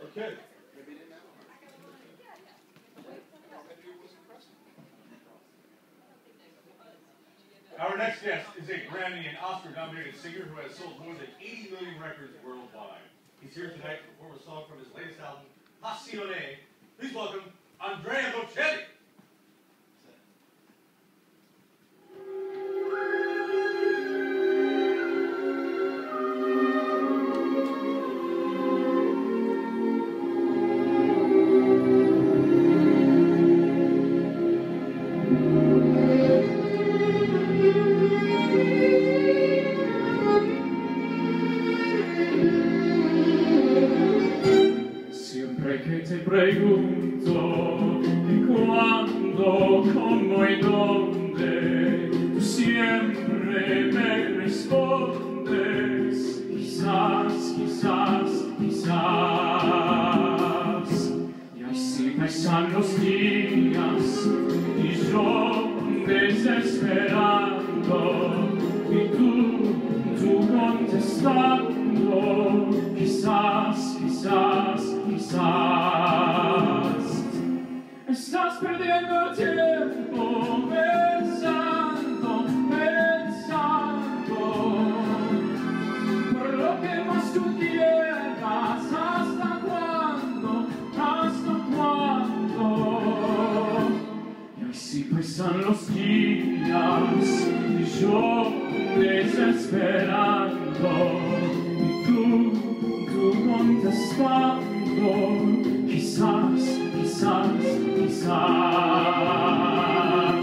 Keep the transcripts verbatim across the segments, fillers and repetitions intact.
Okay. Our next guest is a Grammy and Oscar-nominated singer who has sold more than eighty million records worldwide. He's here tonight to perform a song from his latest album, Passione. Please welcome Andrea Bocelli. Que te pregunto y cuándo, cómo y dónde, tú siempre me respondes, quizás, quizás, quizás. Y así pasan los días y yo desesperando y tú, tú contestando, quizás, quizás, quizás. Estás perdiendo tiempo pensando, pensando por lo que más tú quieras. ¿Hasta cuándo? ¿Hasta cuándo? Y así pasan los días y yo desesperando y tú, tú contestando, quizás, quizás, quizás.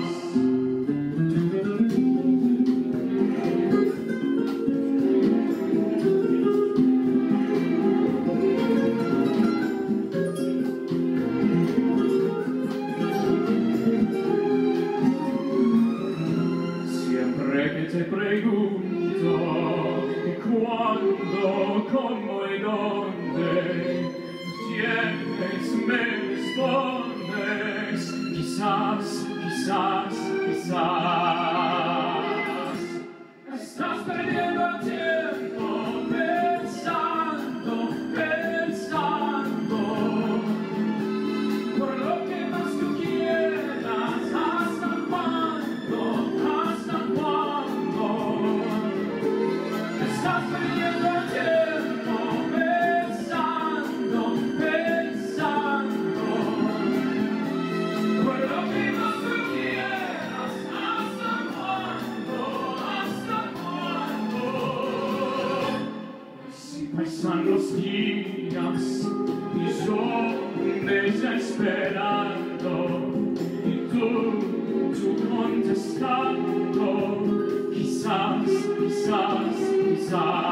Siempre que te pregunto cuándo, cómo y dónde, tienes, me respondes, quizás, quizás, quizás. Estás perdiendo el tiempo pensando, pensando por lo que más tú quieras. ¿Hasta cuándo? ¿Hasta cuándo? Estás perdiendo el tiempo pensando, pensando por lo que más tú quieras. ¿Hasta cuándo? ¿Hasta cuándo? Así pasan los días y yo desesperando y tú, tú contestando, quizás, quizás, quizás.